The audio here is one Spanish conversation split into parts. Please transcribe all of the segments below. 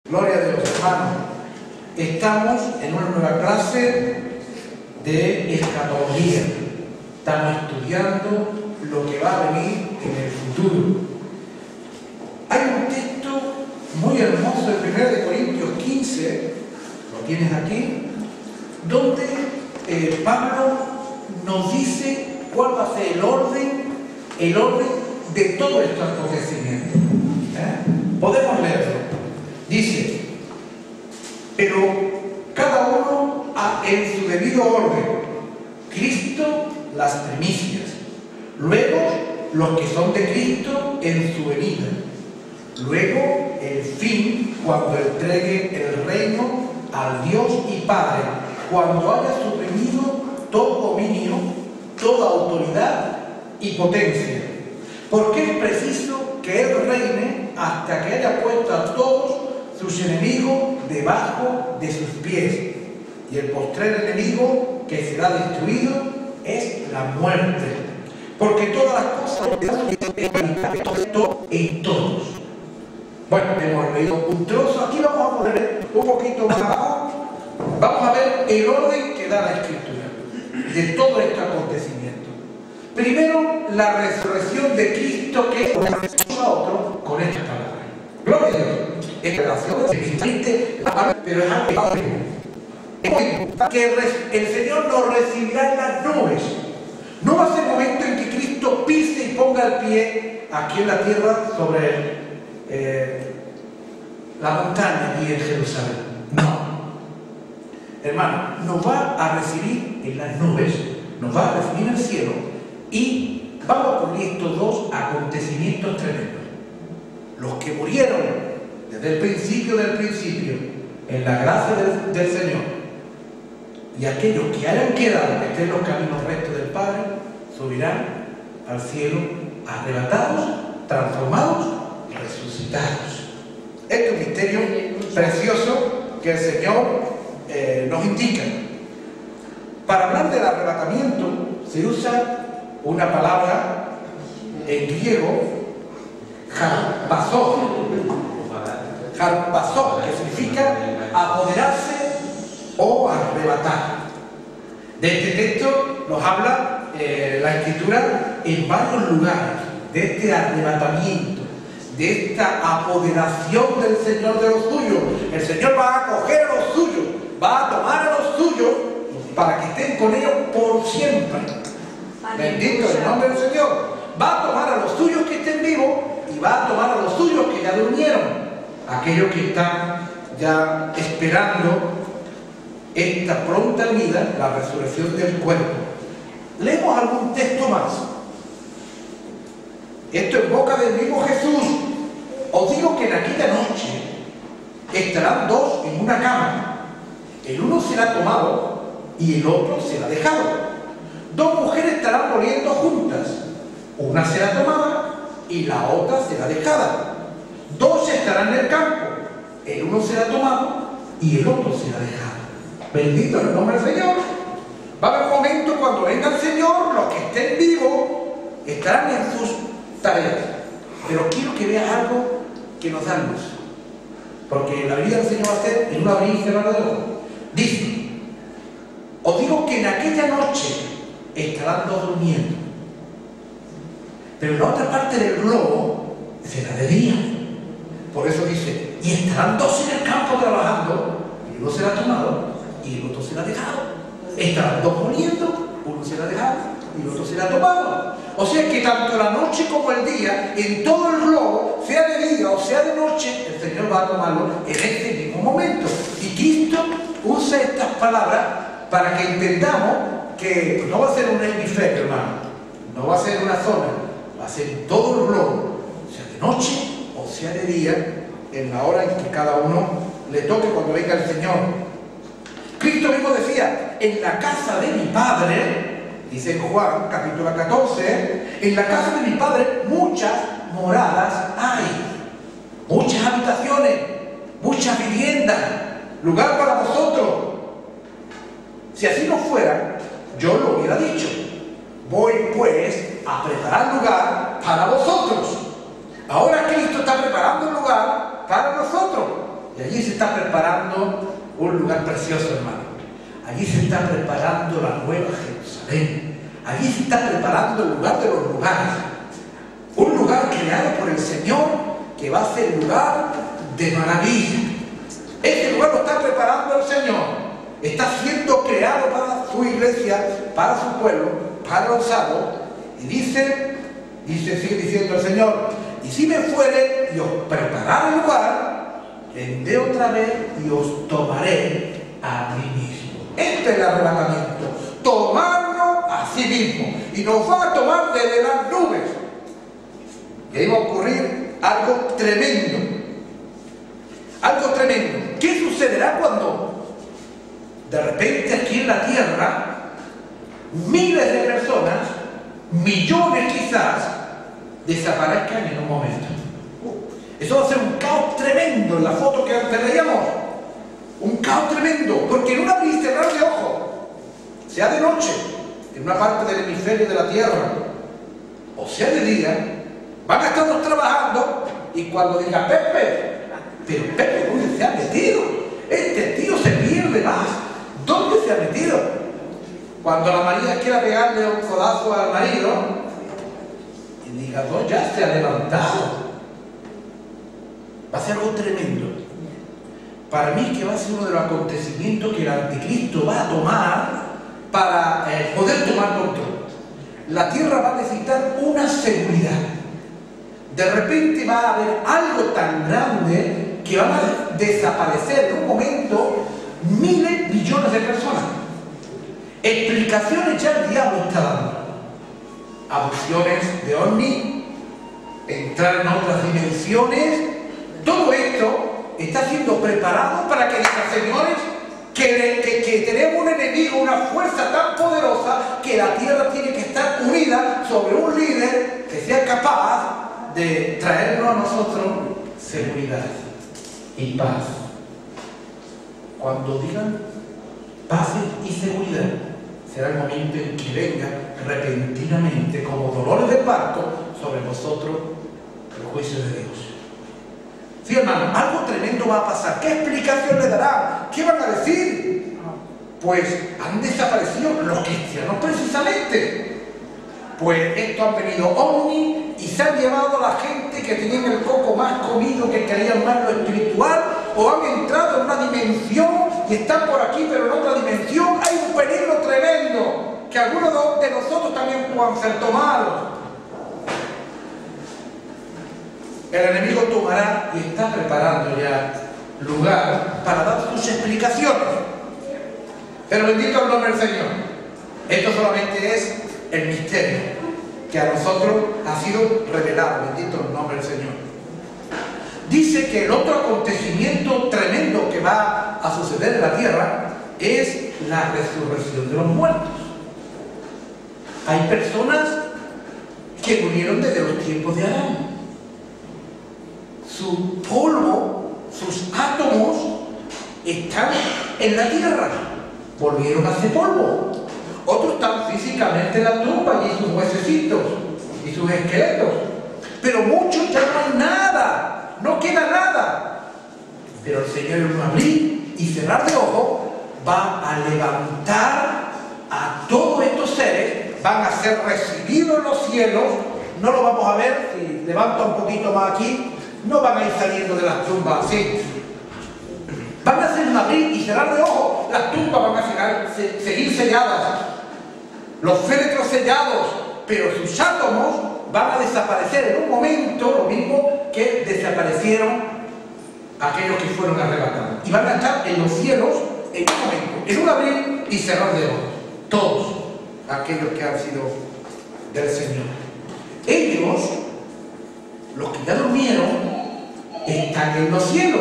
Gloria a Dios, hermanos. Estamos en una nueva clase de escatología. Estamos estudiando lo que va a venir en el futuro. Hay un texto muy hermoso de 1 Corintios 15, lo tienes aquí, donde Pablo nos dice cuál va a ser el orden de todo este acontecimiento. Podemos leerlo. Dice, pero cada uno en su debido orden, Cristo las primicias, luego los que son de Cristo en su venida, luego el fin cuando entregue el reino al Dios y Padre, cuando haya suprimido todo dominio, toda autoridad y potencia, porque es preciso que Él reine hasta que haya puesto a todos sus enemigos debajo de sus pies. Y el postrer enemigo que será destruido es la muerte. Porque todas las cosas en todos. Bueno, hemos leído un trozo. Aquí vamos a poner un poquito más abajo. Vamos a ver el orden que da la Escritura de todo este acontecimiento. Primero, la resurrección de Cristo, que es a otro con estas palabras. Gloria a Dios. En relación pero es algo que el Señor nos recibirá en las nubes. No va a ser momento en que Cristo pise y ponga el pie aquí en la tierra sobre la montaña y en Jerusalén. No. Hermano, nos va a recibir en las nubes, nos va a recibir en el cielo y vamos a ocurrir estos dos acontecimientos tremendos. Los que murieron desde el principio del principio, en la gracia del Señor, y aquellos que hayan quedado, que estén en los caminos rectos del Padre, subirán al cielo arrebatados, transformados y resucitados. Este es un misterio precioso que el Señor nos indica. Para hablar del arrebatamiento se usa una palabra en griego, harpazó, que significa apoderarse o arrebatar. De este texto nos habla la Escritura en varios lugares, de este arrebatamiento, de esta apoderación del Señor de los suyos. El Señor va a coger a los suyos, va a tomar a los suyos para que estén con ellos por siempre. Bendito el nombre del Señor. Va a tomar a los suyos que estén vivos y va a tomar a los suyos que ya durmieron. Aquellos que están ya esperando esta pronta venida, la resurrección del cuerpo. Leemos algún texto más. Esto en boca del mismo Jesús. Os digo que en aquella noche estarán dos en una cama. El uno será tomado y el otro será dejado. Dos mujeres estarán muriendo juntas. Una será tomada y la otra será dejada. Dos estarán en el campo, el uno será tomado y el otro será dejado. Bendito el nombre del Señor. Va a haber un momento cuando venga el Señor, los que estén vivos estarán en sus tareas. Pero quiero que veas algo que nos da luz, porque la vida del Señor va a ser en un abrir y cerrar de ojos. Dice, os digo que en aquella noche estarán dos durmiendo, pero en la otra parte del globo será de día. Por eso dice, y estarán dos en el campo trabajando, y uno será tomado y el otro será dejado. Estarán dos muriendo, uno será dejado y el otro será tomado. O sea que tanto la noche como el día, en todo el globo, sea de día o sea de noche, el Señor va a tomarlo en este mismo momento. Y Cristo usa estas palabras para que entendamos que no va a ser un hemisferio, hermano, no va a ser una zona, va a ser todo el globo, sea de noche o sea de día, en la hora en que cada uno le toque cuando venga el Señor. Cristo mismo decía, en la casa de mi Padre, dice en Juan capítulo 14, en la casa de mi Padre muchas moradas hay, muchas habitaciones, muchas viviendas, lugar para vosotros. Si así no fuera, yo lo hubiera dicho, voy pues a preparar lugar para vosotros. Ahora Cristo está preparando un lugar para nosotros. Y allí está preparando un lugar precioso, hermano. Allí se está preparando la nueva Jerusalén. Allí se está preparando el lugar de los lugares. Un lugar creado por el Señor que va a ser lugar de maravilla. Este lugar lo está preparando el Señor. Está siendo creado para su iglesia, para su pueblo, para los salvos. Y sigue diciendo el Señor: y si me fuere y os prepararé el lugar, vendré otra vez y os tomaré a mí mismo. Este es el arrebatamiento, tomarnos a sí mismo, y nos va a tomar desde las nubes. Y ahí va a ocurrir algo tremendo. Algo tremendo. ¿Qué sucederá cuando de repente aquí en la tierra miles de personas, millones quizás, desaparezcan en un momento? Eso va a ser un caos tremendo en la foto que antes veíamos. Un caos tremendo, porque en un abrir y cerrar de ojos, sea de noche, en una parte del hemisferio de la tierra, o sea de día, van a estar trabajando, y cuando diga Pepe, pero Pepe, ¿dónde se ha metido? Este tío se pierde más. ¿Dónde se ha metido? Cuando la María quiera pegarle un codazo al marido y diga: no, ya se ha levantado. Va a ser algo tremendo. Para mí que va a ser uno de los acontecimientos que el anticristo va a tomar para poder tomar control. La tierra va a necesitar una seguridad. De repente va a haber algo tan grande que van a desaparecer en un momento miles, millones de personas. Explicaciones ya el diablo está dando. Abducciones de ovni, entrar en otras dimensiones. Todo esto está siendo preparado para que digan: señores, que tenemos un enemigo, una fuerza tan poderosa que la tierra tiene que estar unida sobre un líder que sea capaz de traernos a nosotros seguridad y paz. Cuando digan paz y seguridad, será el momento en que venga repentinamente, como dolores de parto, sobre vosotros el juicio de Dios. Sí, hermano, algo tremendo va a pasar. ¿Qué explicación le darán? ¿Qué van a decir? Pues han desaparecido los cristianos precisamente. Pues esto han venido ovni y se han llevado a la gente que tenían el coco más comido, que querían más lo espiritual, o han entrado en una dimensión y están por aquí, pero en otra dimensión. Hay un peligro tremendo, que algunos de nosotros también puedan ser tomados. El enemigo tomará y está preparando ya lugar para dar sus explicaciones. Pero bendito el nombre del Señor. Esto solamente es el misterio que a nosotros ha sido revelado. Bendito el nombre del Señor. Dice que el otro acontecimiento tremendo que va a suceder en la tierra es la resurrección de los muertos. Hay personas que murieron desde los tiempos de Adán. Su polvo, sus átomos están en la tierra, volvieron a ser polvo. Otros están físicamente en la tumba y sus huesecitos y sus esqueletos, pero muchos ya no hay nada, no queda nada. Pero el Señor, en un abrir y cerrar de ojos, va a levantar a todos estos seres, van a ser recibidos en los cielos. No lo vamos a ver, si levanta un poquito más aquí, no van a ir saliendo de las tumbas así. Van a hacer un abrir y cerrar de ojos. Las tumbas van a seguir selladas, los féretros sellados, pero sus átomos van a desaparecer en un momento, lo mismo que desaparecieron aquellos que fueron arrebatados. Y van a estar en los cielos en un momento, en un abrir y cerrar de ojos. Todos aquellos que han sido del Señor. Ellos, los que ya durmieron, están en los cielos.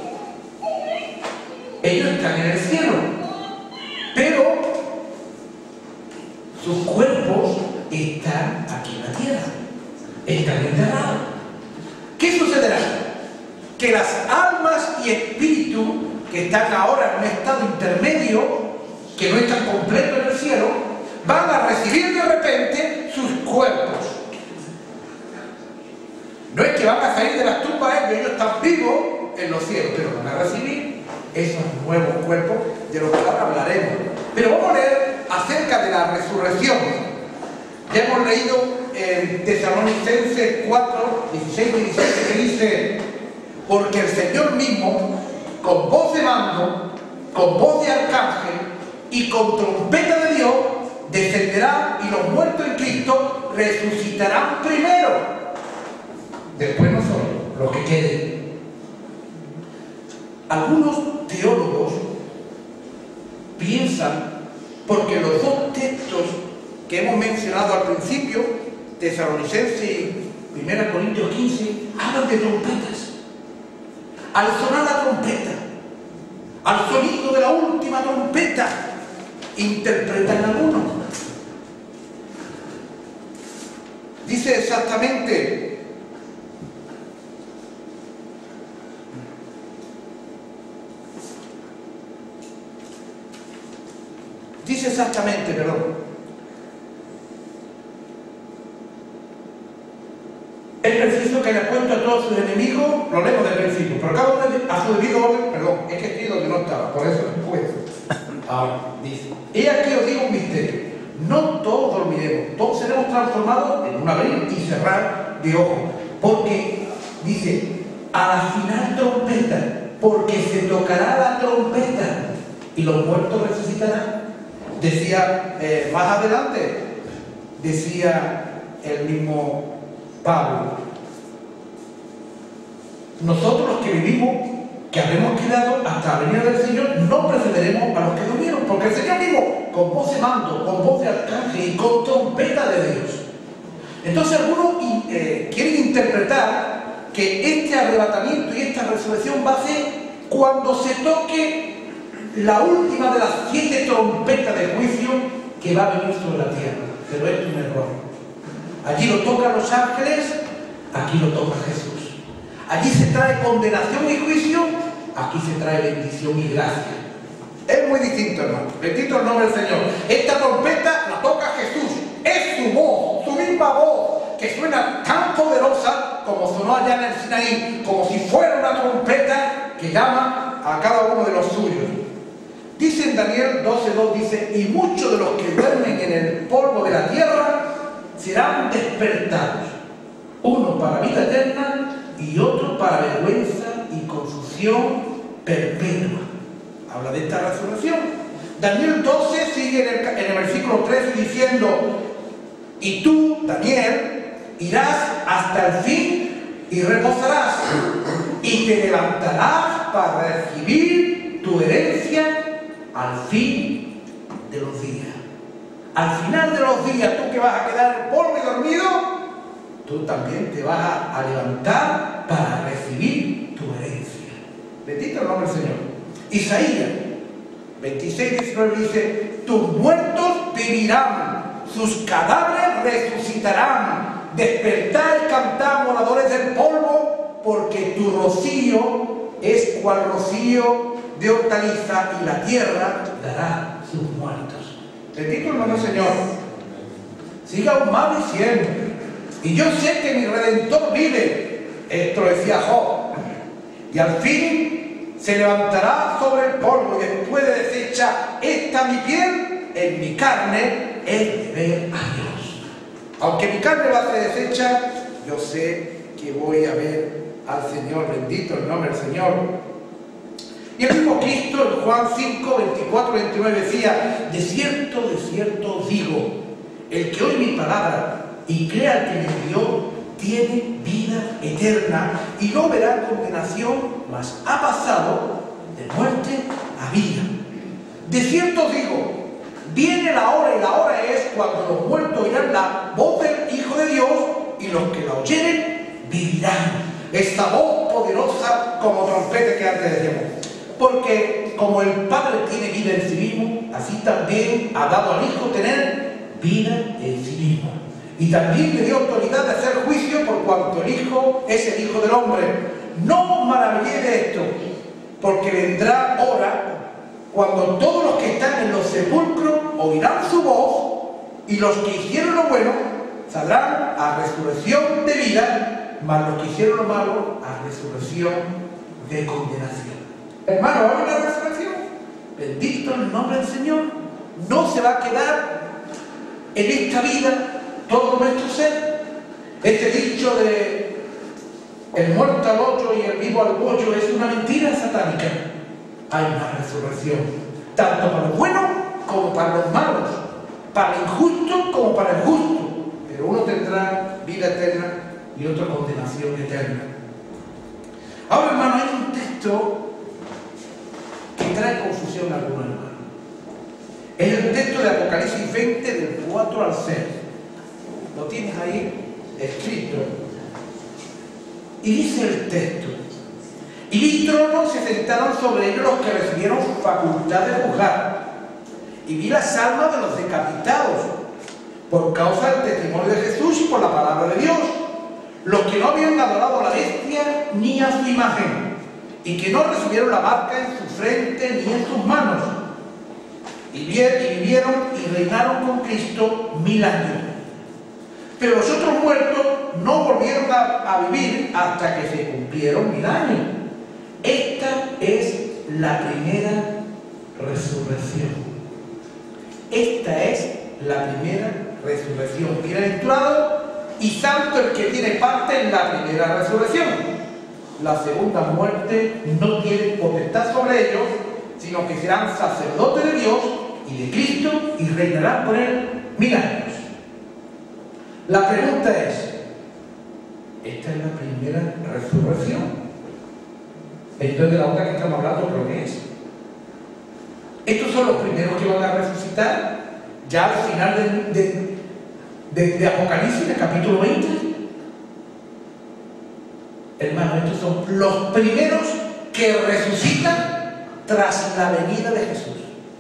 Ellos están en el cielo, pero sus cuerpos están aquí en la tierra, están enterrados. ¿Qué sucederá? Que las almas y espíritus que están ahora en un estado intermedio, que no están completos en el cielo, van a recibir de repente sus cuerpos. No es que van a salir de las tumbas, ellos están vivos en los cielos, pero van a recibir esos nuevos cuerpos de los que ahora hablaremos. Pero vamos a leer acerca de la resurrección. Ya hemos leído en Tesalonicenses 4, 16 y 17, que dice: porque el Señor mismo, con voz de mando, con voz de arcángel y con trompeta de Dios, descenderá, y los muertos en Cristo resucitarán primero. Después nosotros, los que queden. Algunos teólogos piensan, porque los dos textos que hemos mencionado al principio, Tesalonicenses y 1 Corintios 15, hablan de trompetas. Al sonar la trompeta, al sonido de la última trompeta, interpretan algunos. Dice exactamente: es preciso que haya puesto a todos sus enemigos, lo leemos del principio, pero cada uno a su debido orden. Perdón, es que estoy donde no estaba, por eso después. Ahora, dice: he aquí os digo un misterio, no todos dormiremos, todos seremos transformados en un abrir y cerrar de ojos, porque, dice, a la final trompeta, porque se tocará la trompeta y los muertos resucitarán. Decía, más adelante, decía el mismo Pablo: nosotros los que vivimos, que habremos quedado hasta la venida del Señor, no precederemos a los que durmieron, porque el Señor mismo, con voz de mando, con voz de arcángel y con trompeta de Dios. Entonces algunos quieren interpretar que este arrebatamiento y esta resurrección va a ser cuando se toque la última de las 7 trompetas de juicio que va a venir sobre la tierra. Pero esto es un error. Allí lo tocan los ángeles, aquí lo toca Jesús. Allí se trae condenación y juicio, aquí se trae bendición y gracia. Es muy distinto, hermano. Bendito el nombre del Señor. Esta trompeta la toca Jesús. Es su voz, su misma voz, que suena tan poderosa como sonó allá en el Sinaí, como si fuera una trompeta que llama a cada uno de los suyos. Dice en Daniel 12:2, dice: y muchos de los que duermen en el polvo de la tierra serán despertados, uno para vida eterna y otro para vergüenza y confusión perpetua. Habla de esta resurrección. Daniel 12 sigue en el versículo 13 diciendo: y tú, Daniel, irás hasta el fin y reposarás, y te levantarás para recibir tu herencia al fin de los días. Al final de los días, tú que vas a quedar en polvo y dormido, tú también te vas a levantar para recibir tu herencia. Bendito el nombre del Señor. Isaías 26:19 dice: tus muertos vivirán, sus cadáveres resucitarán. Despertad y cantad, moradores del polvo, porque tu rocío es cual rocío de hortaliza, y la tierra dará sus muertos. Bendito el nombre del Señor. Siga aún más diciendo: y yo sé que mi Redentor vive. Esto lo decía Job. Y al fin se levantará sobre el polvo, y después de deshecha esta mi piel, en mi carne es de ver a Dios. Aunque mi carne va a ser deshecha, yo sé que voy a ver al Señor. Bendito el nombre del Señor. Y el mismo Cristo en Juan 5, 24, 29 decía: de cierto os digo, el que oye mi palabra y crea al que me envió, tiene vida eterna y no verá condenación, mas ha pasado de muerte a vida. De cierto os digo, viene la hora, y la hora es cuando los muertos oirán la voz del Hijo de Dios, y los que la oyeren vivirán. Esta voz poderosa como trompeta que antes decíamos. Porque como el Padre tiene vida en sí mismo, así también ha dado al Hijo tener vida en sí mismo. Y también le dio autoridad de hacer juicio, por cuanto el Hijo es el Hijo del Hombre. No os maravilléis de esto, porque vendrá hora cuando todos los que están en los sepulcros oirán su voz, y los que hicieron lo bueno saldrán a resurrección de vida, mas los que hicieron lo malo a resurrección de condenación. Hermano, va a haber una resurrección. Bendito el nombre del Señor. No se va a quedar en esta vida todo nuestro ser. Este dicho de el muerto al otro y el vivo al bollo es una mentira satánica. Hay una resurrección, tanto para los buenos como para los malos, para el injusto como para el justo. Pero uno tendrá vida eterna y otro condenación eterna. Ahora, hermano, hay un texto que trae confusión a algunos hermanos. Es el texto de Apocalipsis 20, del 4 al 6. Lo tienes ahí escrito. Y dice el texto: y vi tronos, se sentaron sobre ellos los que recibieron facultad de juzgar. Y vi las almas de los decapitados por causa del testimonio de Jesús y por la palabra de Dios, los que no habían adorado a la bestia ni a su imagen, y que no recibieron la marca en su frente ni en sus manos, y vivieron y reinaron con Cristo 1000 años. Pero los otros muertos no volvieron a vivir hasta que se cumplieron 1000 años. Esta es la primera resurrección. Esta es la primera resurrección. Bienaventurado y santo el que tiene parte en la primera resurrección. La segunda muerte no tiene potestad sobre ellos, sino que serán sacerdotes de Dios y de Cristo y reinarán por él 1000 años. La pregunta es: ¿esta es la primera resurrección? Entonces, de la otra que estamos hablando, creo que es. Estos son los primeros que van a resucitar ya al final de Apocalipsis, en el capítulo 20. Hermano, estos son los primeros que resucitan tras la venida de Jesús.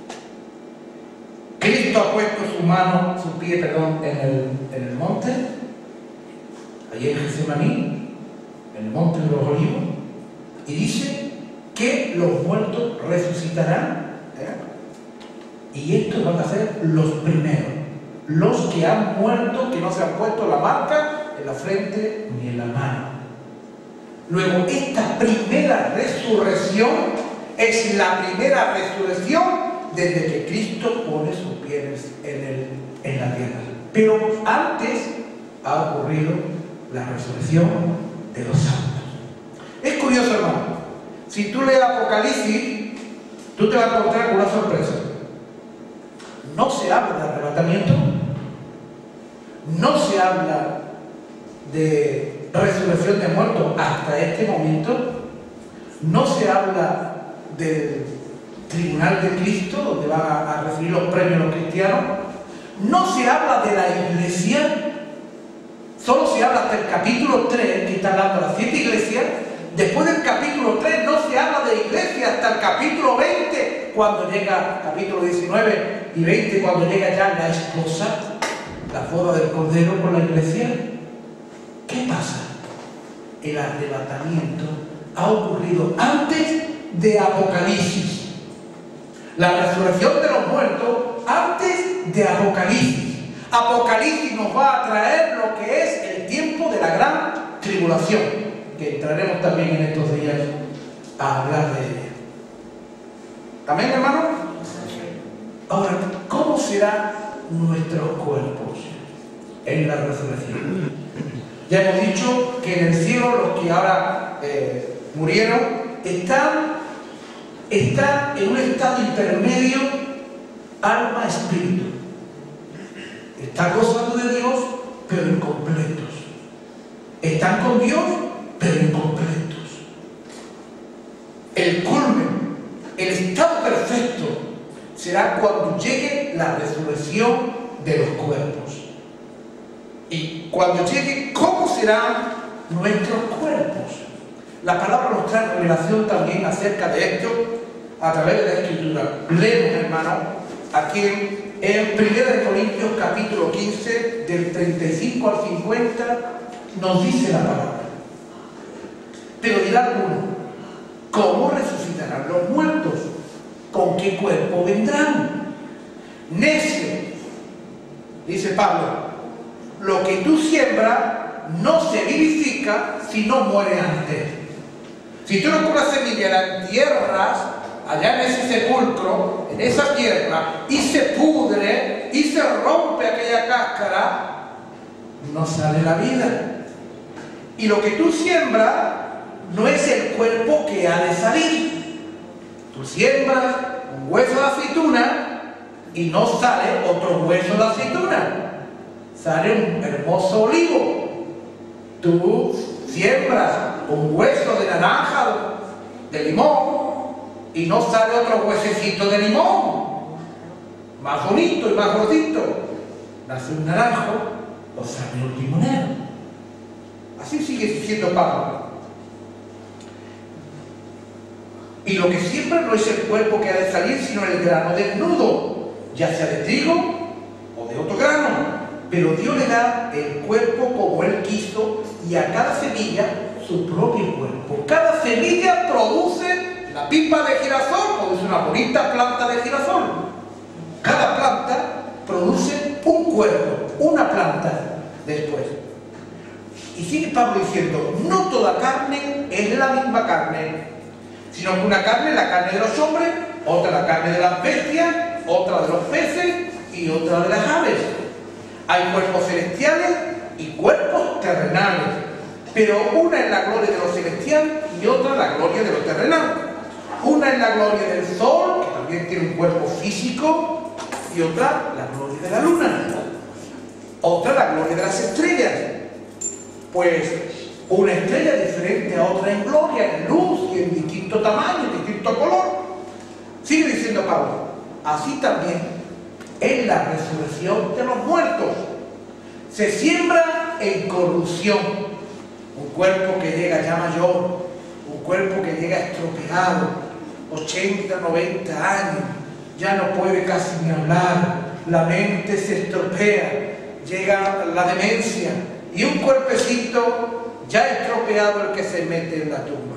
Cristo ha puesto su pie en el monte, allí en Getsemaní, en el monte de los Olivos, y dice que los muertos resucitarán. Y estos van a ser los primeros, los que han muerto, que no se han puesto la marca en la frente ni en la mano. Luego, esta primera resurrección es la primera resurrección desde que Cristo pone sus pies en la tierra. Pero antes ha ocurrido la resurrección de los santos. Es curioso, hermano. Si tú lees Apocalipsis, tú te vas a encontrar con una sorpresa. No se habla de arrebatamiento, no se habla de resurrección de muertos hasta este momento, no se habla del tribunal de Cristo, donde van a recibir los premios los cristianos, no se habla de la iglesia, solo se habla hasta el capítulo 3, que está hablando de las 7 iglesias. Después del capítulo 3 no se habla de iglesia hasta el capítulo 20, cuando llega capítulo 19 y 20, cuando llega ya la esposa, la boda del Cordero con la iglesia. ¿Qué pasa? El arrebatamiento ha ocurrido antes de Apocalipsis. La resurrección de los muertos antes de Apocalipsis. Apocalipsis nos va a traer lo que es el tiempo de la gran tribulación, que entraremos también en estos días a hablar de ella. ¿Amén, hermano? Ahora, ¿cómo serán nuestros cuerpos en la resurrección? Ya hemos dicho que en el cielo los que ahora murieron están en un estado intermedio, alma-espíritu. Están gozando de Dios, pero incompletos. Están con Dios, pero incompletos. El culmen, el estado perfecto, será cuando llegue la resurrección de los cuerpos. Y cuando llegue, ¿cómo serán nuestros cuerpos? La palabra nos trae revelación también acerca de esto a través de la Escritura. Leemos, hermano, aquí en 1 Corintios capítulo 15, del 35 al 50, nos dice la palabra. Pero dirá alguno: ¿cómo resucitarán los muertos? ¿Con qué cuerpo vendrán? Necio, dice Pablo, lo que tú siembras no se vivifica si no muere antes. Si tú no con la semilla la entierras allá en ese sepulcro, en esa tierra, y se pudre y se rompe aquella cáscara, no sale la vida. Y lo que tú siembras no es el cuerpo que ha de salir. Tú siembras un hueso de aceituna y no sale otro hueso de aceituna. Sale un hermoso olivo. Tú siembras un hueso de naranja, de limón, y no sale otro huesecito de limón. Más bonito y más gordito. Nace un naranjo o sale un limonero. Así sigue siendo Pablo. Y lo que siembra no es el cuerpo que ha de salir, sino el grano desnudo, ya sea de trigo o de otro grano. Pero Dios le da el cuerpo como Él quiso, y a cada semilla su propio cuerpo. Cada semilla produce la pipa de girasol, produce una bonita planta de girasol. Cada planta produce un cuerpo, una planta después. Y sigue Pablo diciendo, no toda carne es la misma carne, sino que una carne es la carne de los hombres, otra la carne de las bestias, otra de los peces y otra de las aves. Hay cuerpos celestiales y cuerpos terrenales, pero una es la gloria de lo celestial y otra la gloria de lo terrenal. Una es la gloria del sol, que también tiene un cuerpo físico, y otra la gloria de la luna. Otra la gloria de las estrellas. Pues una estrella diferente a otra en gloria, en luz y en distinto tamaño, en distinto color. Sigue diciendo Pablo, así también es la resurrección de los muertos. Se siembra en corrupción, un cuerpo que llega ya mayor, un cuerpo que llega estropeado, 80, 90 años, ya no puede casi ni hablar, la mente se estropea, llega la demencia, y un cuerpecito ya estropeado el que se mete en la tumba.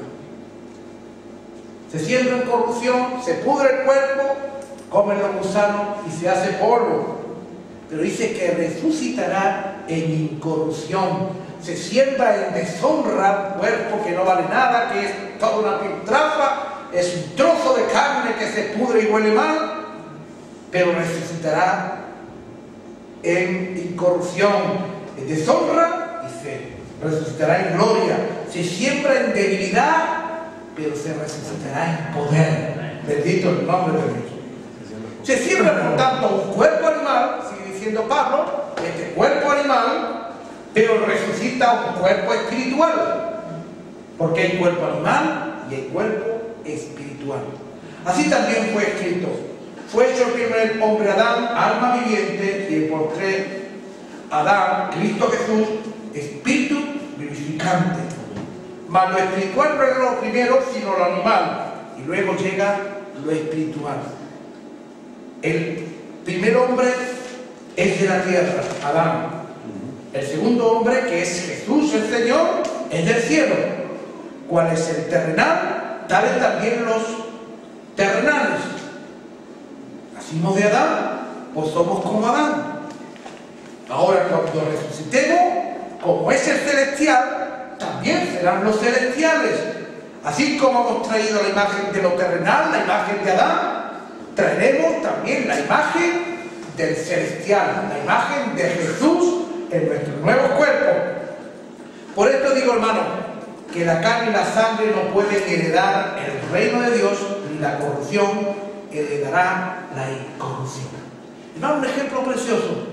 Se siembra en corrupción, se pudre el cuerpo, comen los gusanos y se hace polvo. Pero dice que resucitará en incorrupción. Se siembra en deshonra, un cuerpo que no vale nada, que es toda una piltrafa, es un trozo de carne que se pudre y huele mal, pero resucitará en incorrupción, en deshonra, y se resucitará en gloria. Se siembra en debilidad, pero se resucitará en poder. Bendito el nombre de Dios. Se siembra, por tanto, un cuerpo animal, sigue diciendo Pablo, este cuerpo animal, pero resucita un cuerpo espiritual, porque hay cuerpo animal y hay cuerpo espiritual. Así también fue escrito: fue hecho el primer hombre Adán, alma viviente, y el postrer Adán, Cristo Jesús, espíritu vivificante. Mas lo espiritual no era lo primero, sino lo animal, y luego llega lo espiritual. El primer hombre es de la tierra, Adán. El segundo hombre, que es Jesús el Señor, es del cielo. ¿Cuál es el terrenal? Tales también los terrenales. Nacimos de Adán, pues somos como Adán. Ahora, cuando resucitemos, como es el celestial, también serán los celestiales. Así como hemos traído la imagen de lo terrenal, la imagen de Adán, traeremos también la imagen del celestial, la imagen de Jesús en nuestro nuevo cuerpo. Por esto digo, hermano, que la carne y la sangre no pueden heredar el reino de Dios, ni la corrupción heredará la incorrupción. Hermano, un ejemplo precioso.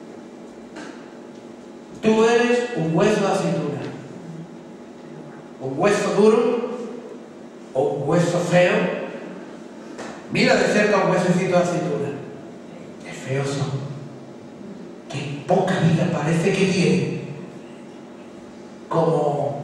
Tú eres un hueso de aceituna, un hueso duro o un hueso feo. Mira de cerca un huesecito de aceituna. Qué feos son. Qué poca vida parece que tiene. Como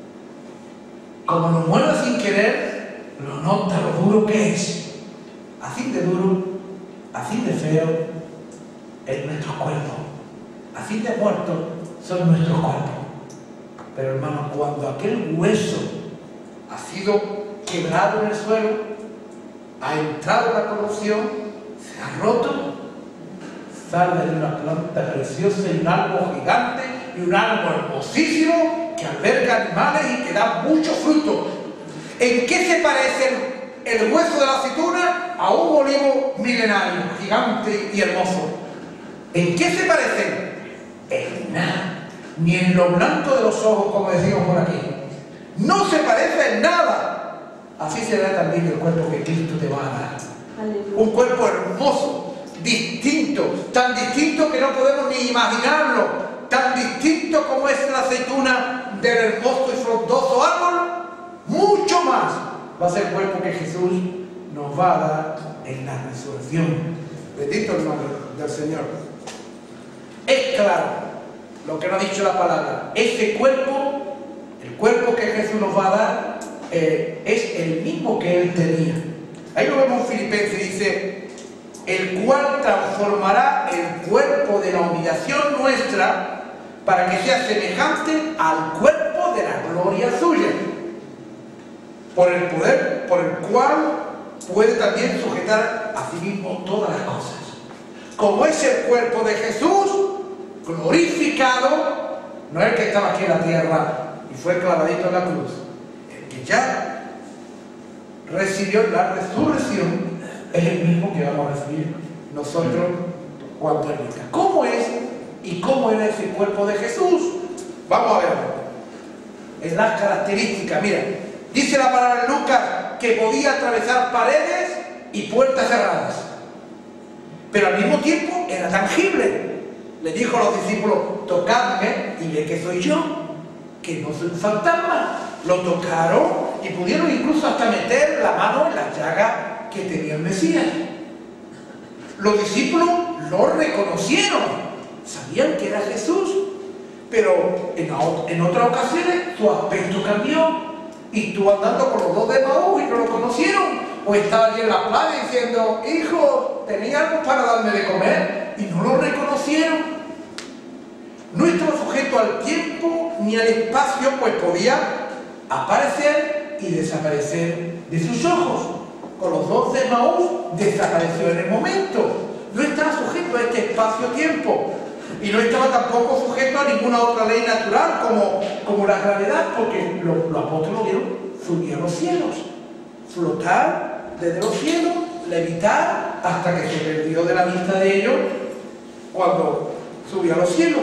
lo muerde sin querer, lo nota lo duro que es. Así de duro, así de feo es nuestro cuerpo. Así de muerto son nuestros cuerpos. Pero hermano, cuando aquel hueso ha sido quebrado en el suelo, ha entrado la corrupción, se ha roto, sale de una planta preciosa y un árbol gigante y un árbol hermosísimo que alberga animales y que da mucho fruto. ¿En qué se parece el hueso de la aceituna a un olivo milenario, gigante y hermoso? ¿En qué se parecen? En nada, ni en lo blanco de los ojos, como decimos por aquí. No se parece en nada. Así será también el cuerpo que Cristo te va a dar. Aleluya. Un cuerpo hermoso, distinto, tan distinto que no podemos ni imaginarlo, tan distinto como es la aceituna del hermoso y frondoso árbol, mucho más va a ser el cuerpo que Jesús nos va a dar en la resurrección. Bendito el nombre del Señor. Es claro lo que nos ha dicho la palabra. Ese cuerpo, el cuerpo que Jesús nos va a dar, es el mismo que Él tenía. Ahí lo vemos en Filipenses, dice: el cual transformará el cuerpo de la humillación nuestra para que sea semejante al cuerpo de la gloria suya, por el poder por el cual puede también sujetar a sí mismo todas las cosas. Como es el cuerpo de Jesús glorificado, no es el que estaba aquí en la tierra y fue clavadito en la cruz, el que ya recibió la resurrección es el mismo que vamos a recibir nosotros cuando Él venga. ¿Cómo es y cómo era ese cuerpo de Jesús? Vamos a verlo. En las características, mira, dice la palabra en Lucas que podía atravesar paredes y puertas cerradas, pero al mismo tiempo era tangible. Le dijo a los discípulos: tocadme y ve que soy yo, que no soy un fantasma. Lo tocaron y pudieron incluso hasta meter la mano en la llaga que tenía el Mesías. Los discípulos lo reconocieron, sabían que era Jesús, pero en otras ocasiones su aspecto cambió y estuvo andando con los dos de Emaús y no lo conocieron. O estaba allí en la playa diciendo: hijo, ¿tenía algo para darme de comer? Y no lo reconocieron. No estaba sujeto al tiempo ni al espacio, pues podía aparecer y desaparecer de sus ojos. Con los dos de Emaús desapareció en el momento. No estaba sujeto a este espacio-tiempo. Y no estaba tampoco sujeto a ninguna otra ley natural como la gravedad, porque los apóstoles lo vieron subir a los cielos, flotar desde los cielos, levitar, hasta que se perdió de la vista de ellos cuando subió a los cielos.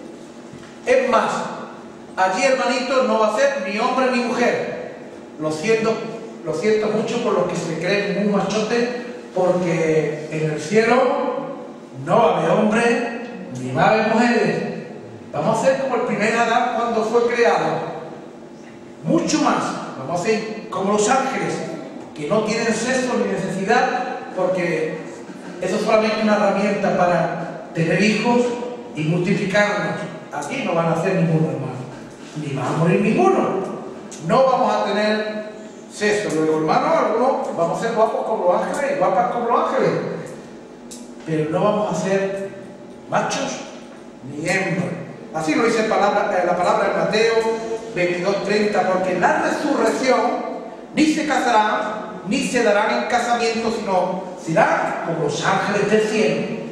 Es más, allí, hermanito, no va a ser ni hombre ni mujer. Lo siento mucho por los que se creen muy machotes, porque en el cielo no va a haber hombres ni va a haber mujeres. Vamos a ser como el primer Adán cuando fue creado. Mucho más. Vamos a ser como los ángeles, que no tienen sexo ni necesidad, porque eso es solamente una herramienta para tener hijos y multiplicarnos. Aquí no van a hacer ninguno, hermano, ni va a morir ninguno. No vamos a tener sexo. Luego, hermanos, algunos vamos a ser guapos como los ángeles y guapas como los ángeles, pero no vamos a ser machos ni hembras. Así lo dice la palabra en Mateo 22:30, porque en la resurrección ni se casarán ni se darán en casamiento, sino serán como los ángeles del cielo.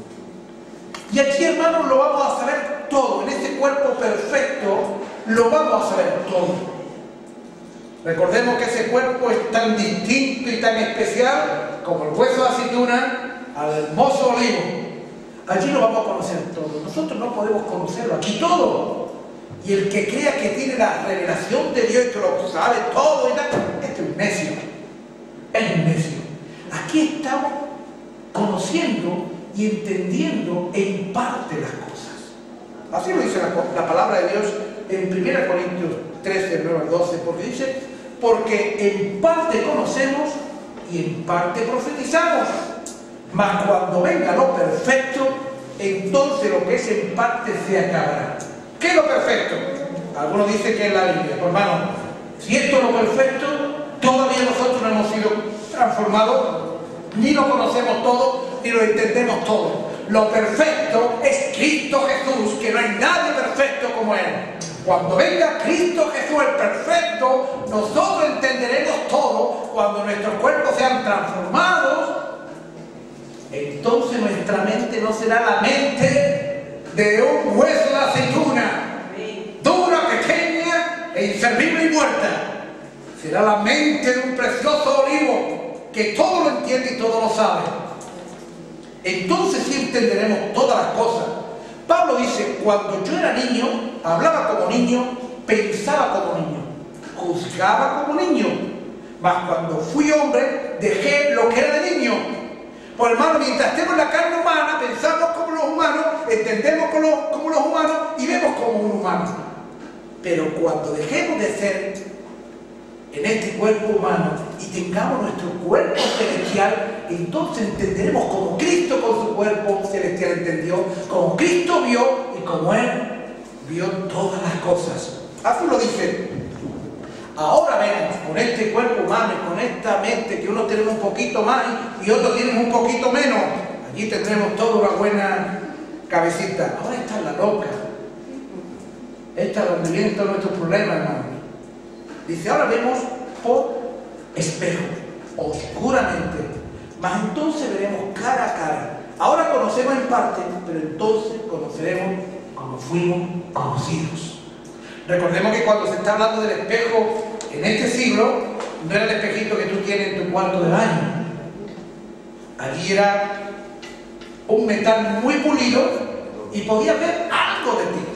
Y aquí, hermanos, lo vamos a saber todo. En este cuerpo perfecto lo vamos a saber todo. Recordemos que ese cuerpo es tan distinto y tan especial como el hueso de aceituna al hermoso olivo. Allí lo vamos a conocer todo. Nosotros no podemos conocerlo aquí todo. Y el que crea que tiene la revelación de Dios y que lo sabe todo, este es un necio. Es un necio. Aquí estamos conociendo y entendiendo en parte las cosas. Así lo dice la palabra de Dios en 1 Corintios 13, 9 al 12, porque dice: porque en parte conocemos y en parte profetizamos, mas cuando venga lo perfecto, entonces lo que es en parte se acabará. ¿Qué es lo perfecto? Algunos dicen que es la Biblia. Pues, hermano, si esto es lo perfecto, todavía nosotros no hemos sido transformados, ni lo conocemos todo, ni lo entendemos todo. Lo perfecto es Cristo Jesús, que no hay nadie perfecto como Él. Cuando venga Cristo Jesús el perfecto, nosotros entenderemos todo. Cuando nuestros cuerpos sean transformados, entonces nuestra mente no será la mente de un hueso de aceituna, dura, pequeña e inservible y muerta, Será la mente de un precioso olivo que todo lo entiende y todo lo sabe. Entonces sí entenderemos todas las cosas. Pablo dice, cuando yo era niño, hablaba como niño, pensaba como niño, juzgaba como niño, mas cuando fui hombre, dejé lo que era de niño. Pues hermano, mientras estemos en la carne humana, pensamos como los humanos, entendemos como los humanos y vemos como un humano. Pero cuando dejemos de ser en este cuerpo humano y tengamos nuestro cuerpo celestial, entonces entenderemos como Cristo con su cuerpo celestial entendió, como Cristo vio y como Él vio todas las cosas. Así lo dice. Ahora vemos con este cuerpo humano y con esta mente que unos tenemos un poquito más y otros tienen un poquito menos. Allí tendremos toda una buena cabecita. Ahora esta es la loca. Esta es donde vienen todos nuestros problemas, hermano. Dice, ahora vemos por espejo, oscuramente, mas entonces veremos cara a cara. Ahora conocemos en parte, pero entonces conoceremos como fuimos conocidos. Recordemos que cuando se está hablando del espejo en este siglo, no era el espejito que tú tienes en tu cuarto de baño. Allí era un metal muy pulido y podías ver algo de ti.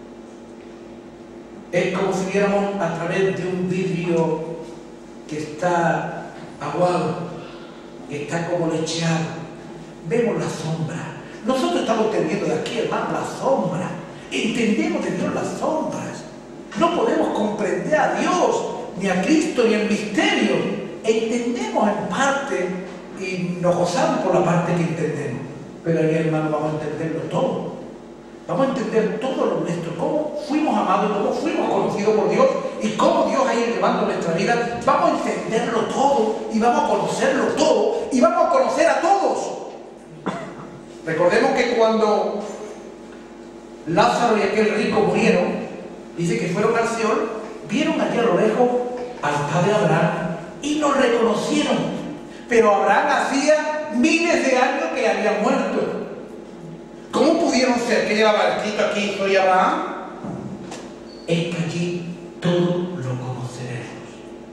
Es como si viéramos a través de un vidrio que está aguado, que está como lecheado. Vemos la sombra. Nosotros estamos entendiendo de aquí, hermano, la sombra. Entendemos de Dios las sombras. No podemos comprender a Dios, ni a Cristo, ni el misterio. Entendemos en parte y nos gozamos por la parte que entendemos. Pero ahí, hermano, vamos a entenderlo todo. Vamos a entender todo lo nuestro, cómo fuimos amados, cómo fuimos conocidos por Dios y cómo Dios ha ido llevando nuestra vida. Vamos a entenderlo todo y vamos a conocerlo todo y vamos a conocer a todos. Recordemos que cuando Lázaro y aquel rico murieron, dice que fueron al Seol, vieron allí a lo lejos al padre Abraham y lo reconocieron. Pero Abraham hacía miles de años que había muerto. ¿Cómo pudieron ser que llevaba escrito aquí soy Abraham? Es que allí todo lo conoceremos.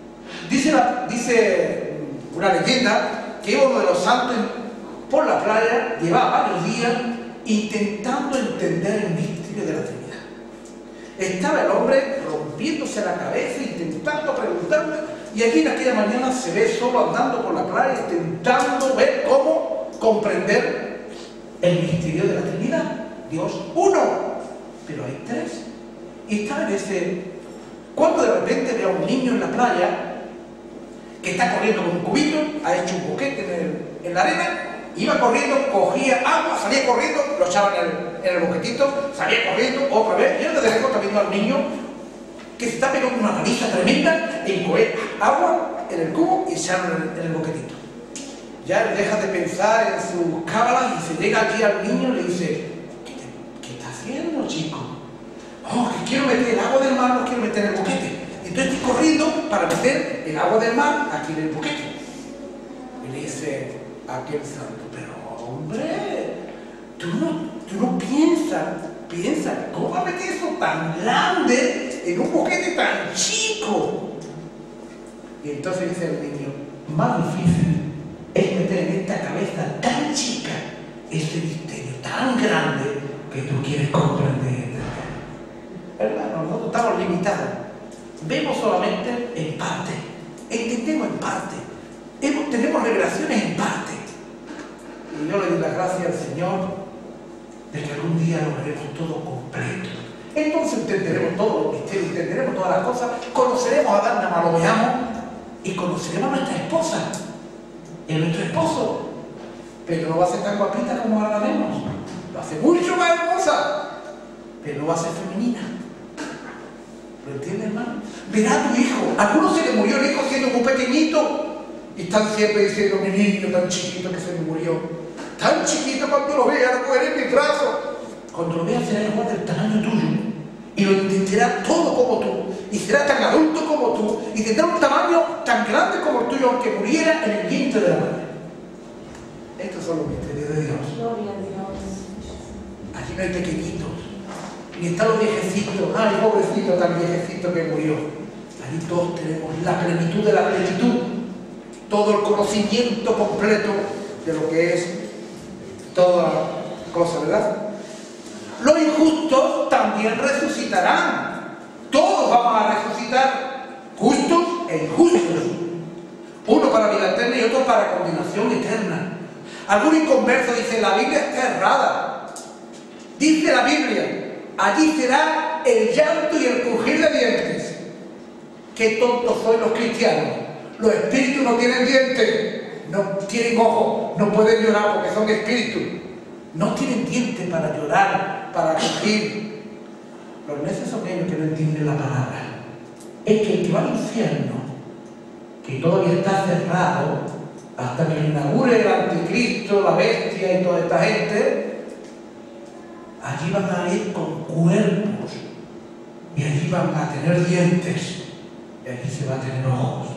Dice una leyenda que uno de los santos por la playa llevaba varios días intentando entender el misterio de la Trinidad. Estaba el hombre rompiéndose la cabeza, intentando preguntarme, y aquí en aquella mañana se ve solo andando por la playa intentando ver cómo comprender el misterio de la Trinidad. Dios uno, pero hay tres. Y estaba en ese... Cuando de repente ve a un niño en la playa que está corriendo con un cubito, ha hecho un boquete en la arena, iba corriendo, cogía agua, salía corriendo, lo echaba en el boquetito, salía corriendo otra vez, y él desde lejos está viendo al niño que se está pegando una paliza tremenda en coger agua en el cubo y echarlo en el boquetito. Ya él deja de pensar en sus cábalas y se llega aquí al niño y le dice, ¿qué está haciendo, chico? Oh, que quiero meter el agua del mar, no quiero meter en el boquete. Entonces estoy corriendo para meter el agua del mar aquí en el boquete. Y le dice aquel santo, pero hombre, tú no piensas, ¿cómo vas a meter eso tan grande en un boquete tan chico? Y entonces dice el niño, más difícil es meter en esta cabeza tan chica este misterio tan grande que tú quieres comprender. Hermano, nosotros estamos limitados. Vemos solamente en parte, entendemos en parte, tenemos revelaciones en parte. Y yo le doy las gracias al Señor de que algún día lo veremos todo completo. Entonces entenderemos todos los misterios, entenderemos todas las cosas, conoceremos a Adán, nada más lo veamos, y conoceremos a nuestra esposa y a nuestro esposo. Pero no va a ser tan guapita como ahora la vemos, va a ser mucho más hermosa, pero no va a ser femenina. ¿Lo entiendes, hermano? Verá a tu hijo. A algunos se le murió el hijo siendo muy pequeñito y están siempre diciendo, mi niño tan chiquito que se me murió. Tan chiquito, cuando lo vea, lo cogeré en mis brazos. Cuando lo vea será igual del tamaño tuyo y lo entenderá todo como tú y será tan adulto como tú y tendrá un tamaño tan grande como el tuyo, aunque muriera en el vientre de la madre. Estos son los misterios de Dios. Gloria a Dios. Aquí no hay pequeñitos, ni están los viejecitos. Ay, pobrecito tan viejecito que murió. Allí todos tenemos la plenitud de la plenitud, todo el conocimiento completo de lo que es toda cosa, ¿verdad? Los injustos también resucitarán. Todos vamos a resucitar, justos e injustos. Uno para vida eterna y otro para condenación eterna. Algún inconverso dice, la Biblia está errada. Dice la Biblia, allí será el llanto y el crujir de dientes. Qué tontos son los cristianos. Los espíritus no tienen dientes, no tienen ojos, no pueden llorar porque son espíritus. No tienen dientes para llorar, para crujir. Los necios son ellos que no entienden la palabra. Es que el que va al infierno, que todavía está cerrado, hasta que inaugure el anticristo, la bestia y toda esta gente, allí van a ir con cuerpos, y allí van a tener dientes, y allí se va a tener ojos.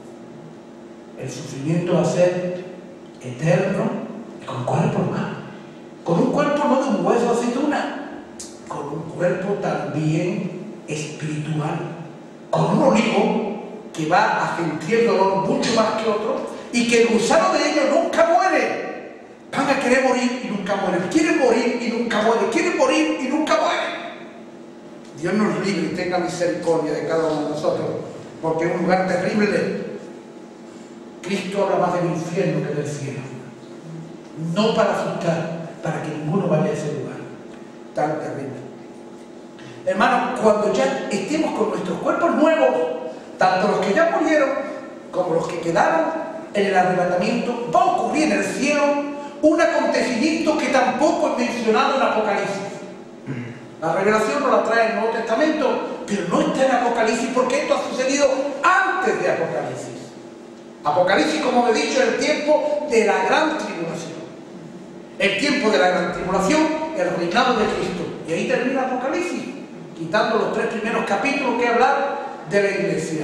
El sufrimiento va a ser eterno y con cuerpo humano. Con un cuerpo no de un hueso de aceituna, con un cuerpo también espiritual, con un olivo que va a sentir dolor mucho más que otro y que el gusano de ellos nunca muere. Van a querer morir y nunca mueren, quieren morir y nunca mueren, quieren morir y nunca mueren. Dios nos libre y tenga misericordia de cada uno de nosotros, porque es un lugar terrible. Cristo habla más del infierno que del cielo, no para asustar, para que ninguno vaya a ese lugar tan terrible. Hermanos, cuando ya estemos con nuestros cuerpos nuevos, tanto los que ya murieron como los que quedaron en el arrebatamiento, va a ocurrir en el cielo un acontecimiento que tampoco es mencionado en Apocalipsis. La revelación nos la trae el Nuevo Testamento, pero no está en Apocalipsis porque esto ha sucedido antes de Apocalipsis. Apocalipsis, como he dicho, es el tiempo de la gran tribulación. El tiempo de la gran tribulación, el reinado de Cristo. Y ahí termina Apocalipsis, quitando los 3 primeros capítulos que hablan de la iglesia.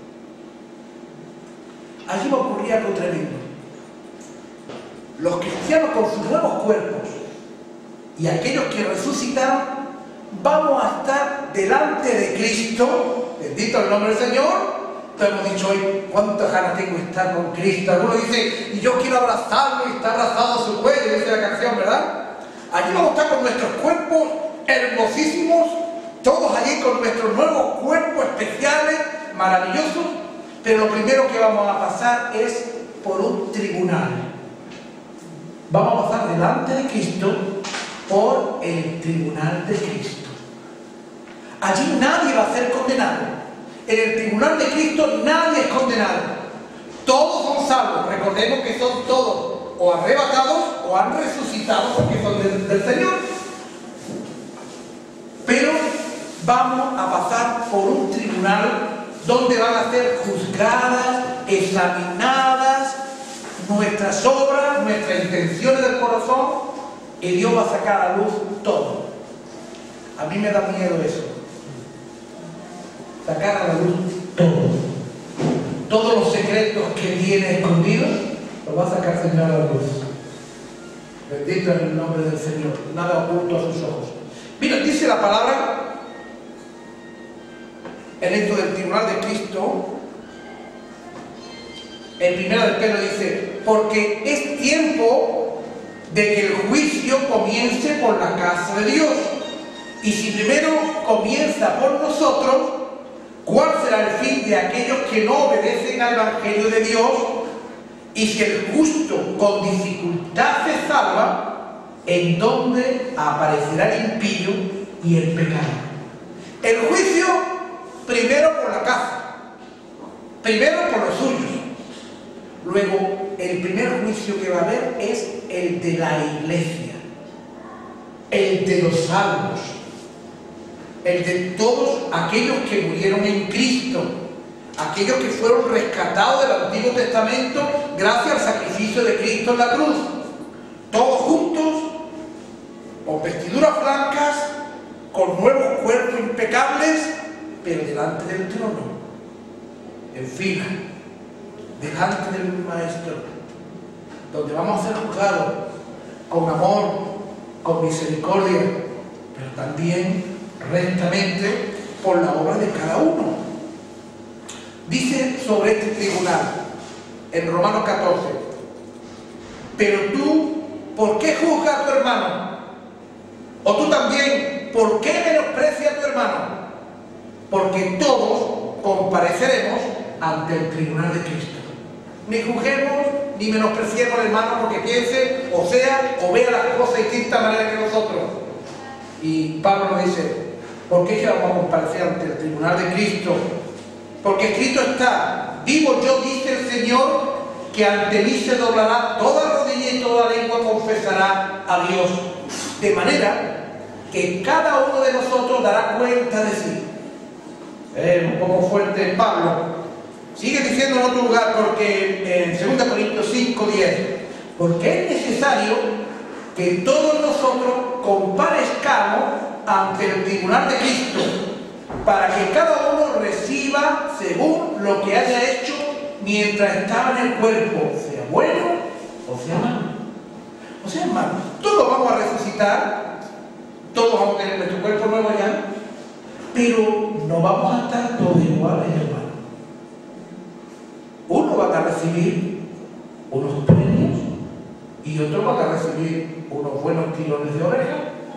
Allí va a ocurrir algo tremendo. Los cristianos con sus nuevos cuerpos y aquellos que resucitaron, vamos a estar delante de Cristo, bendito el nombre del Señor. Hemos dicho hoy, cuántas ganas tengo de estar con Cristo. Alguno dice, y yo quiero abrazarlo y está abrazado a su cuello, dice la canción, ¿verdad? Allí vamos a estar con nuestros cuerpos hermosísimos, todos allí con nuestros nuevos cuerpos especiales, maravillosos, pero lo primero que vamos a pasar es por un tribunal. Vamos a pasar delante de Cristo por el tribunal de Cristo. Allí nadie va a ser condenado. En el tribunal de Cristo nadie es condenado. Todos son salvos. Recordemos que son todos o arrebatados o han resucitado porque son del Señor. Pero vamos a pasar por un tribunal donde van a ser juzgadas, examinadas nuestras obras, nuestras intenciones del corazón, y Dios va a sacar a la luz todo. A mí me da miedo eso. Sacar a la luz todo. Todos los secretos que tiene escondidos los va a sacar Señor a la luz. Bendito es el nombre del Señor. Nada oculto a sus ojos. Mira, dice la palabra en esto del tribunal de Cristo. En primera de Pedro dice, porque es tiempo de que el juicio comience por la casa de Dios. Y si primero comienza por nosotros, ¿cuál será el fin de aquellos que no obedecen al Evangelio de Dios? Y si el justo con dificultad se salva, ¿en dónde aparecerá el impío y el pecado? El juicio primero por la casa, primero por los suyos. Luego, el primer juicio que va a haber es el de la iglesia, el de los salvos, el de todos aquellos que murieron en Cristo, aquellos que fueron rescatados del Antiguo Testamento gracias al sacrificio de Cristo en la cruz. Todos juntos, con vestiduras blancas, con nuevos cuerpos impecables, pero delante del trono, en fila, delante del Maestro, donde vamos a ser juzgados con amor, con misericordia, pero también rectamente por la obra de cada uno. Dice sobre este tribunal, en Romanos 14, pero tú, ¿por qué juzgas a tu hermano? O tú también, ¿por qué menosprecias a tu hermano? Porque todos compareceremos ante el tribunal de Cristo. Ni juzguemos ni menospreciemos al hermano porque piense, o sea, o vea las cosas de distinta manera que nosotros. Y Pablo nos dice, ¿por qué vamos a comparecer ante el tribunal de Cristo? Porque escrito está, vivo yo, dice el Señor, que ante mí se doblará toda rodilla y toda lengua confesará a Dios. De manera que cada uno de nosotros dará cuenta de sí. Un poco fuerte Pablo. Sigue diciendo en otro lugar, porque en 2 Corintios 5:10, porque es necesario que todos nosotros comparezcamos ante el tribunal de Cristo, para que cada uno reciba según lo que haya hecho mientras estaba en el cuerpo, sea bueno o sea malo. O sea, hermano, todos vamos a resucitar, todos vamos a tener nuestro cuerpo nuevo ya, pero no vamos a estar todos iguales, hermano. Uno va a recibir unos premios y otro va a recibir unos buenos tirones de oreja.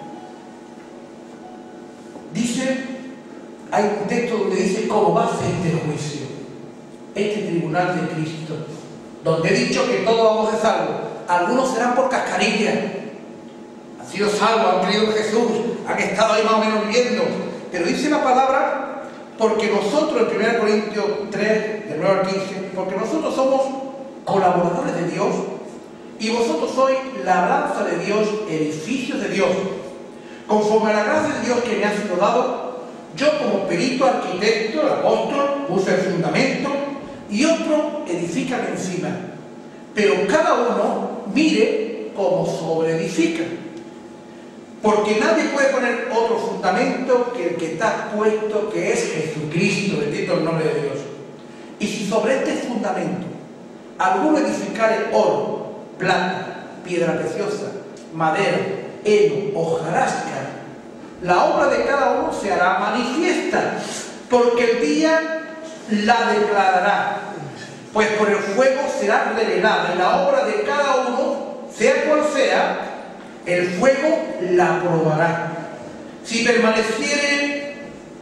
Dice, hay un texto donde dice cómo va a ser este juicio, este tribunal de Cristo, donde he dicho que todos vamos a ser salvos. Algunos serán por cascarilla, han sido salvos, han creído en Jesús, han estado ahí más o menos viviendo, pero dice la palabra, porque nosotros, en 1 Corintios 3, del 9 al 15, porque nosotros somos colaboradores de Dios y vosotros sois labranza de Dios, edificios de Dios. Conforme a la gracia de Dios que me ha sido dado, yo como perito arquitecto, el apóstol, puse el fundamento y otro edifican encima. Pero cada uno mire cómo sobreedifica. Porque nadie puede poner otro fundamento que el que está puesto, que es Jesucristo, bendito el nombre de Dios. Y si sobre este fundamento alguno edificare oro, plata, piedra preciosa, madera, heno, hojarasca, la obra de cada uno se hará manifiesta, porque el día la declarará, pues por el fuego será revelada, y la obra de cada uno, sea cual sea, el fuego la probará. Si permaneciere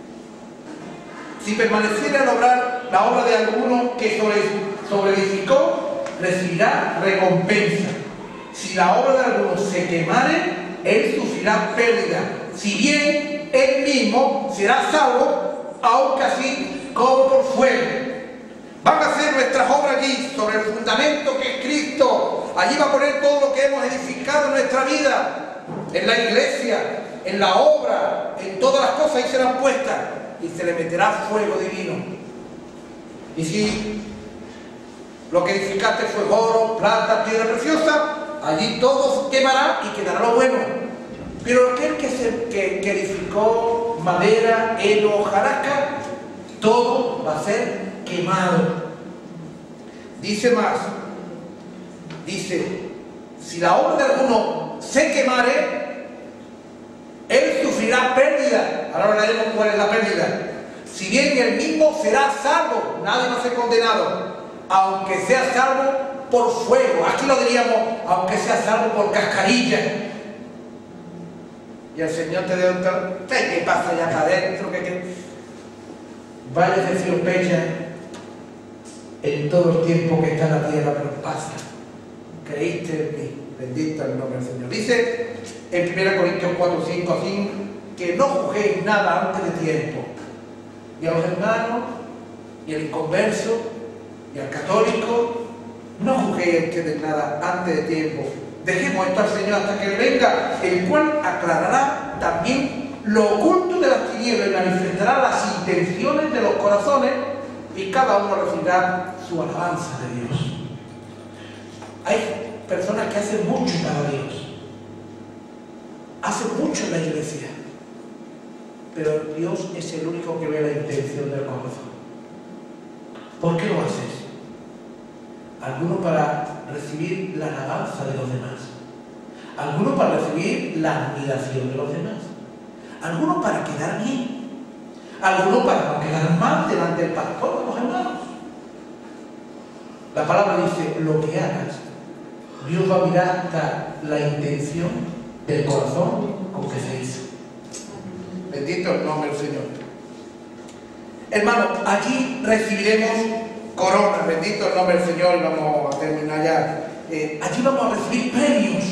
al obrar la obra de alguno que sobreedificó, recibirá recompensa. Si la obra de alguno se quemare, él sufrirá pérdida. Si bien él mismo será salvo, aunque así como por fuego. Van a ser nuestras obras allí, sobre el fundamento que es Cristo. Allí va a poner todo lo que hemos edificado en nuestra vida, en la iglesia, en la obra, en todas las cosas, ahí serán puestas. Y se le meterá fuego divino. Y si lo que edificaste fue oro, plata, piedra preciosa, allí todo se quemará y quedará lo bueno. Pero aquel que edificó madera, heno, hojarasca, todo va a ser quemado. Dice más, dice, si la obra de alguno se quemare, él sufrirá pérdida. Ahora hablaremos cuál es la pérdida. Si bien él mismo será salvo, nadie va a ser condenado, aunque sea salvo por fuego. Aquí lo diríamos, aunque sea salvo por cascarilla. Y el Señor te dé ¿qué pasa allá para adentro? Vaya de Ciopecha en todo el tiempo que está en la tierra, pero pasa. Creíste en mí, bendito el nombre del Señor. Dice en 1 Corintios 4, 5 así, que no juzguéis nada antes de tiempo. Y a los hermanos, y al inconverso, y al católico, no juzguéis ustedes nada antes de tiempo. Dejemos esto al Señor hasta que Él venga, el cual aclarará también lo oculto de las tinieblas y manifestará las intenciones de los corazones, y cada uno recibirá su alabanza de Dios. Hay personas que hacen mucho para Dios, hacen mucho en la iglesia, pero Dios es el único que ve la intención del corazón. ¿Por qué lo haces? Algunos para recibir la alabanza de los demás, algunos para recibir la admiración de los demás, algunos para quedar bien, algunos para no quedar mal delante del pastor de los hermanos. La palabra dice, lo que hagas, Dios va a mirar hasta la intención del corazón con que se hizo. Bendito el nombre del Señor. Hermano, allí recibiremos coronas, bendito el nombre del Señor, y vamos a terminar ya. Allí vamos a recibir premios.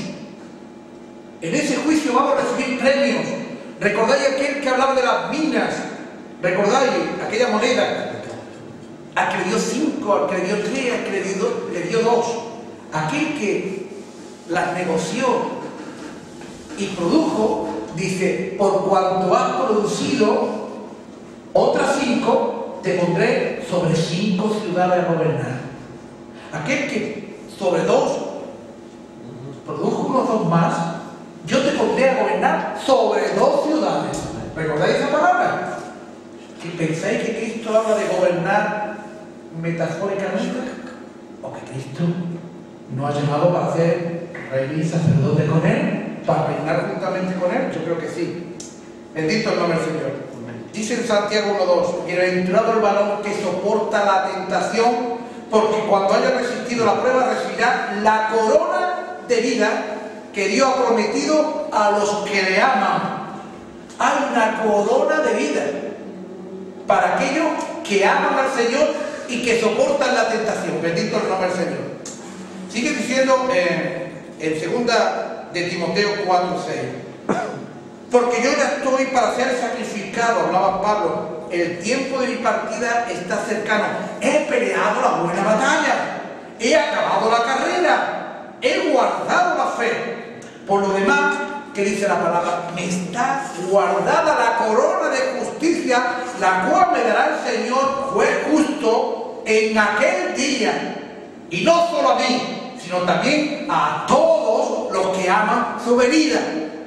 En ese juicio vamos a recibir premios. ¿Recordáis aquel que hablaba de las minas? ¿Recordáis aquella moneda? Al que le dio 5, al que le dio 3, al que le dio 2. Aquel que las negoció y produjo, dice, por cuanto has producido otras 5, te pondré sobre 5 ciudades a gobernar. Aquel que sobre 2 produjo unos 2 más, yo te pondré a gobernar sobre 2 ciudades. ¿Recordáis esa palabra? Si pensáis que Cristo habla de gobernar metafóricamente, o que Cristo nos ha llamado para ser rey y sacerdote con Él, para reinar juntamente con Él, yo creo que sí. Bendito el nombre del Señor. Dice en Santiago 1:2, bienaventurado el varón que soporta la tentación, porque cuando haya resistido la prueba recibirá la corona de vida que Dios ha prometido a los que le aman. Hay una corona de vida para aquellos que aman al Señor y que soportan la tentación. Bendito el nombre del Señor. Sigue diciendo en 2 de Timoteo 4:6, porque yo ya estoy para ser sacrificado, hablaba Pablo, el tiempo de mi partida está cercano, he peleado la buena batalla, he acabado la carrera, he guardado la fe. Por lo demás, que dice la palabra, me está guardada la corona de justicia, la cual me dará el Señor juez justo en aquel día, y no solo a mí, sino también a todos los que aman su venida.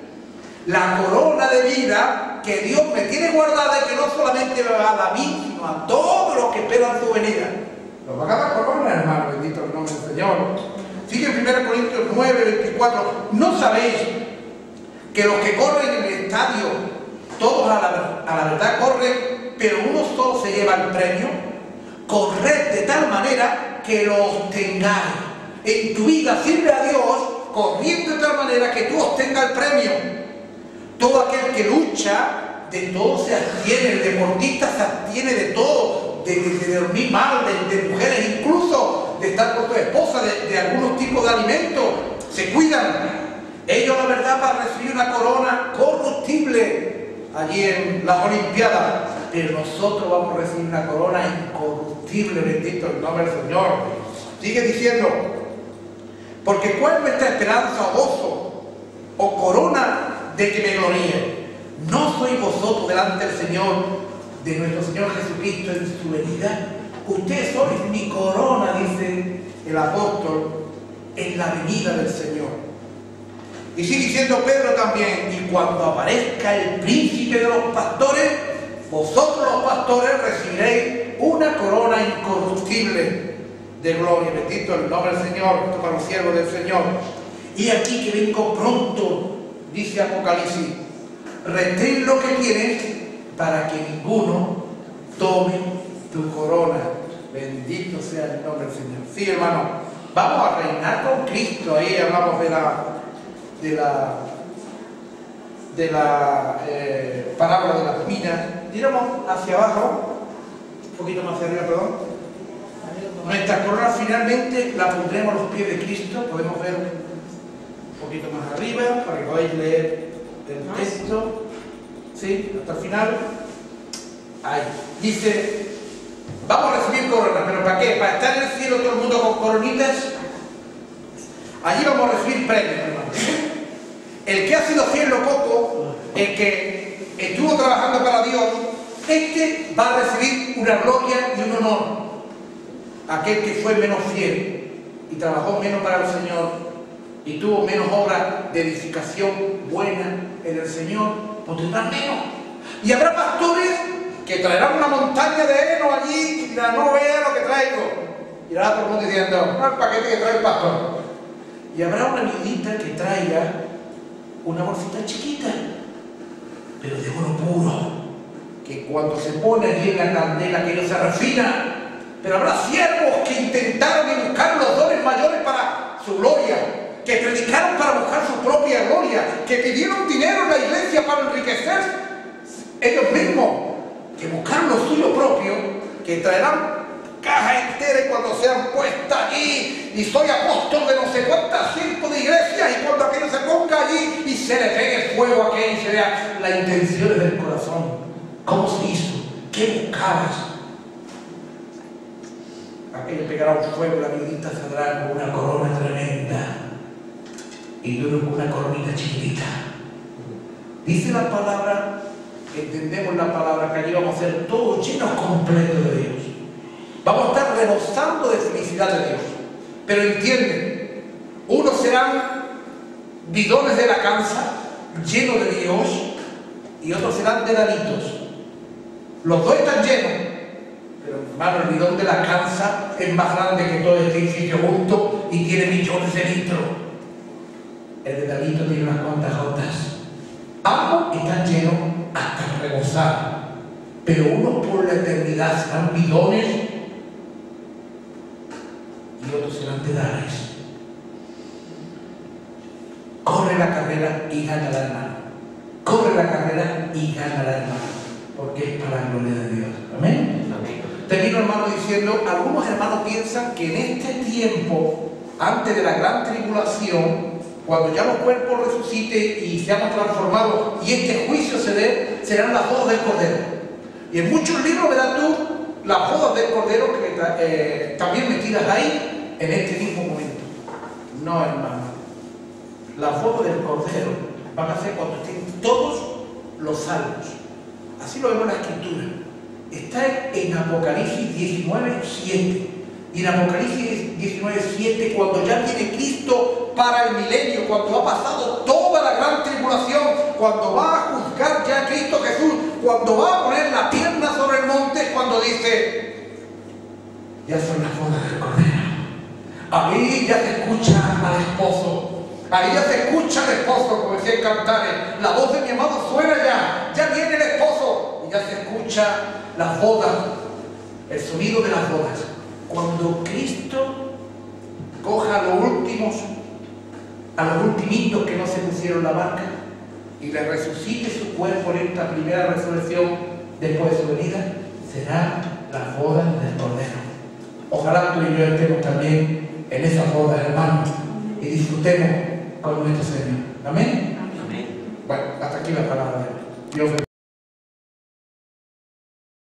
La corona de vida que Dios me tiene guardada y que no solamente me va a dar a mí, sino a todos los que esperan su venida. Nos va a dar corona, hermano, bendito el nombre del Señor. Sigue en 1 Corintios 9:24, ¿no sabéis que los que corren en el estadio, todos a la verdad corren, pero uno solo se lleva el premio? Corred de tal manera que lo obtengáis. En tu vida sirve a Dios corriendo de tal manera que tú obtengas el premio. Todo aquel que lucha, de todo se abstiene. El deportista se abstiene de todo, de dormir mal, de mujeres, incluso de estar con tu esposa, de algunos tipos de alimentos. Se cuidan. Ellos, la verdad, para recibir una corona corruptible allí en las Olimpiadas, pero nosotros vamos a recibir una corona incorruptible, bendito el nombre del Señor. Sigue diciendo, porque ¿cuál es nuestra esperanza o gozo o corona de que me gloríe? ¿No sois vosotros delante del Señor, de nuestro Señor Jesucristo en su venida? Ustedes sois mi corona, dice el apóstol, en la venida del Señor. Y sigue diciendo Pedro también, y cuando aparezca el príncipe de los pastores, vosotros los pastores recibiréis una corona incorruptible de gloria. Bendito el nombre del Señor, esto para los siervos del Señor. Y aquí que vengo pronto, dice Apocalipsis, retén lo que tienes para que ninguno tome tu corona. Bendito sea el nombre del Señor. Sí, hermano, vamos a reinar con Cristo. Ahí hablamos de la parábola de las minas. Tiramos hacia abajo, un poquito más hacia arriba, perdón. Nuestra corona finalmente la pondremos a los pies de Cristo. Podemos ver un poquito más arriba para que podáis leer el texto. ¿Sí? Hasta el final. Ahí. Dice, vamos a recibir coronas, pero ¿para qué? ¿Para estar en el cielo todo el mundo con coronitas? Allí vamos a recibir premios, hermanos. El que ha sido fiel lo poco, el que estuvo trabajando para Dios, este va a recibir una gloria y un honor. Aquel que fue menos fiel y trabajó menos para el Señor y tuvo menos obras de edificación buena en el Señor, pues tendrán menos. Y habrá pastores que traerán una montaña de heno allí y dirán, no vea lo que traigo. Y irá todo el mundo diciendo, no, el paquete que trae el pastor. Y habrá una viudita que traiga una bolsita chiquita, pero de oro puro, que cuando se pone allí en la candela aquello se refina. Pero habrá siervos que intentaron y buscaron los dones mayores para su gloria, que predicaron para buscar su propia gloria, que pidieron dinero en la iglesia para enriquecer ellos mismos, que buscaron lo suyo propio, que traerán cajas enteras cuando sean puestas allí, y soy apóstol de no sé cuántas cientos de iglesias, y cuando aquello se ponga allí y se le pegue el fuego a aquello y se vea las intenciones del corazón. ¿Cómo se hizo? ¿Qué buscabas? Aquello pegará un fuego y la viudita saldrá con una corona tremenda y tú con una coronita chiquitita. Dice la palabra, entendemos la palabra, que allí vamos a ser todos llenos completos de Dios. Vamos a estar rebosando de felicidad de Dios. Pero entienden, unos serán bidones de la cansa, llenos de Dios, y otros serán dedalitos. Los dos están llenos, pero hermano, el bidón de la cansa es más grande que todo este edificio junto y tiene millones de litros. El dedalito tiene unas cuantas gotas. Ambos están llenos hasta rebosar, pero unos por la eternidad serán bidones y otros serán dedales. Corre la carrera y gana la hermano. Corre la carrera y gana la hermano, porque es para la gloria de Dios. Amén. Amén. Termino, hermano, diciendo, algunos hermanos piensan que en este tiempo, antes de la gran tribulación, cuando ya los cuerpos resuciten y seamos transformados y este juicio se dé, serán las bodas del Cordero. Y en muchos libros verás tú las bodas del Cordero que también metidas ahí en este mismo momento. No, hermano. Las bodas del Cordero van a ser cuando estén todos los salvos. Así lo vemos en la Escritura. Está en Apocalipsis 19:7. Y en Apocalipsis 19:7, cuando ya viene Cristo para el milenio, cuando ha pasado toda la gran tribulación, cuando va a juzgar ya a Cristo Jesús, cuando va a poner la pierna sobre el monte, cuando dice, ya son las bodas del Cordero. Ahí ya se escucha al esposo, ahí ya se escucha al esposo, como decía el Cantares, la voz de mi amado suena ya viene el esposo, y ya se escucha las bodas, el sonido de las bodas. Cuando Cristo coja a los últimos, a los ultimitos que no se pusieron la marca, y le resucite su cuerpo en esta primera resurrección después de su venida, será la boda del Cordero. Ojalá tú y yo estemos también en esas bodas, hermanos, y disfrutemos con nuestro Señor. Amén. Amén. Bueno, hasta aquí la palabra de Dios.